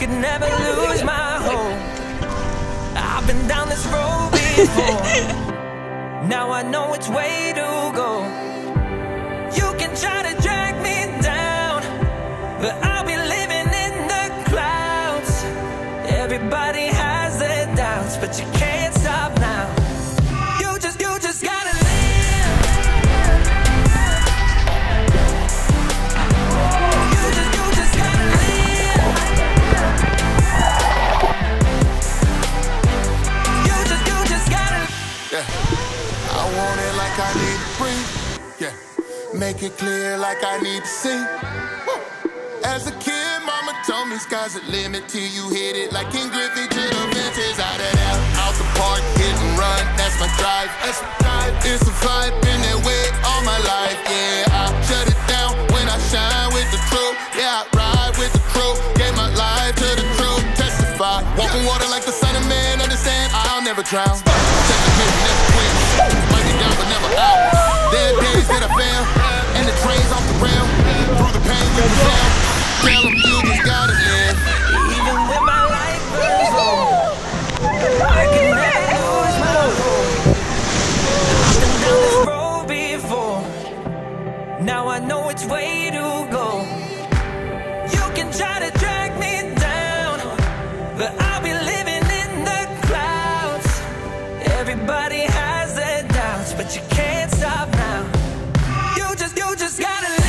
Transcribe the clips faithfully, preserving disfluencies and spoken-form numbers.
could never lose my hope. I've been down this road before. Now I know which way to go. You can try to drag me down, but I'll be living in the clouds. Everybody has their doubts, but you can't stop now. You just, you just gotta live. You just, you just gotta live. You just, you just gotta. Yeah, I want it like I need to breathe. Yeah, make it clear like I need to see. Woo. As a kid, mama told me sky's the limit till you hit it. Like in Griffey to the fences, out of there, out the park, hit and run. That's my drive, that's my drive. It's a vibe, been that way all my life. Yeah, I shut it down when I shine with the truth. Yeah, I ride with the crew, gave my life to the truth. Testify, walking water like the son of man. Understand, I'll never drown. Check the hit, never quit. Might be down but never out. There are days that I fail, and the train's off the rail. Through the pain, you can fail. Tell them you just gotta live. Even when my life burns low, I can never lose my hope. I've been down this road before. Now I know which way to go. You can try to drag me down, but I'll be living in the clouds. Everybody has their doubts, but you can't stop now. You just, you just gotta live.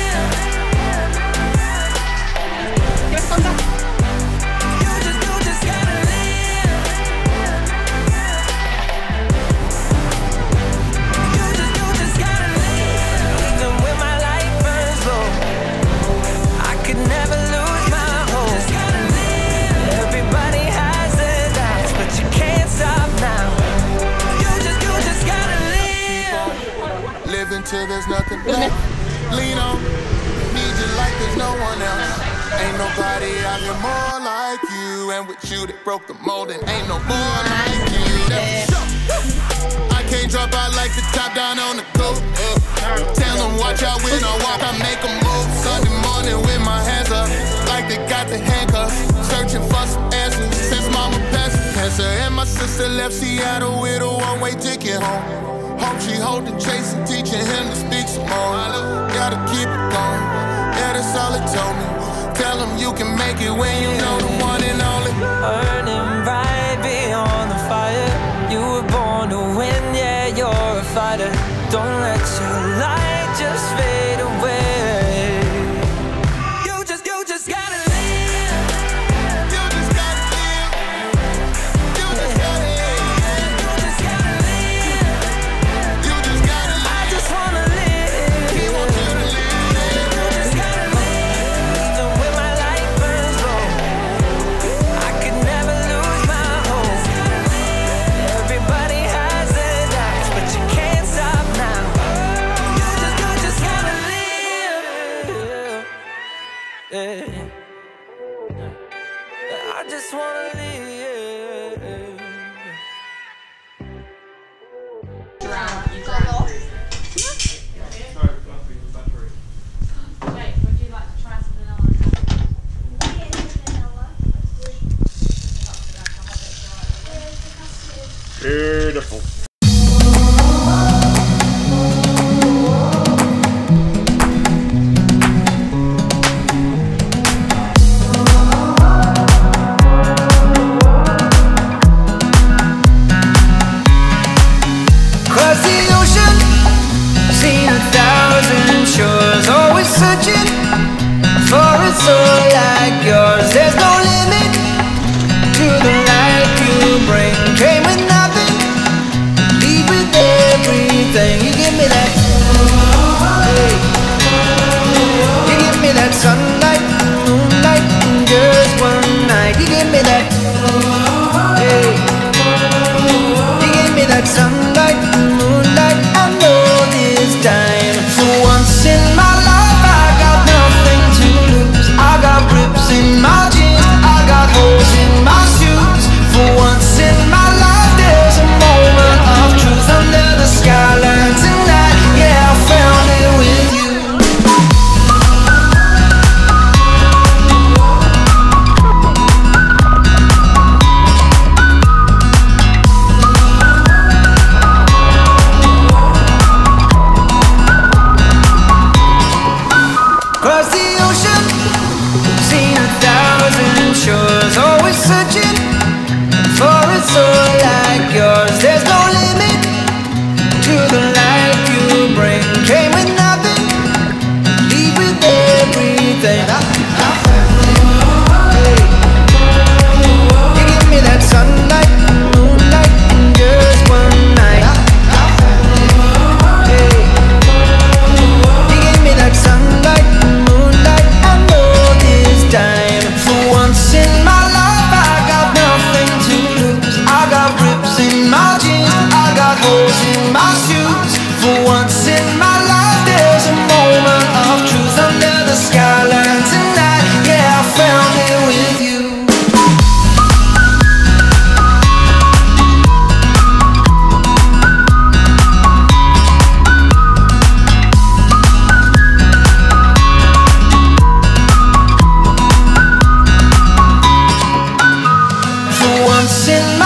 Till there's nothing left. Lean on, need you like there's no one else. Ain't nobody out here more like you. And with you that broke the mold, and ain't no more like you. That's for sure. I can't drop out like the top down on the coat. Uh, tell them watch out when I walk, I make a move. Sunday morning with my hands up, like they got the handcuffs. Searching for some answers since mama passed cancer. And my sister left Seattle with a one-way ticket home. Hope she hold the chase and teaching him to speak some more. Gotta keep it going, yeah, that's all it told me. Tell him you can make it when you know the one and only. Burning right beyond the fire. You were born to win, yeah, you're a fighter. Don't let your light just fade away. You just, you just gotta live. You just gotta live. You just gotta live. I just wanna live. Wait, would you like to try some vanilla? Beautiful. In my life I got nothing to lose. I got in my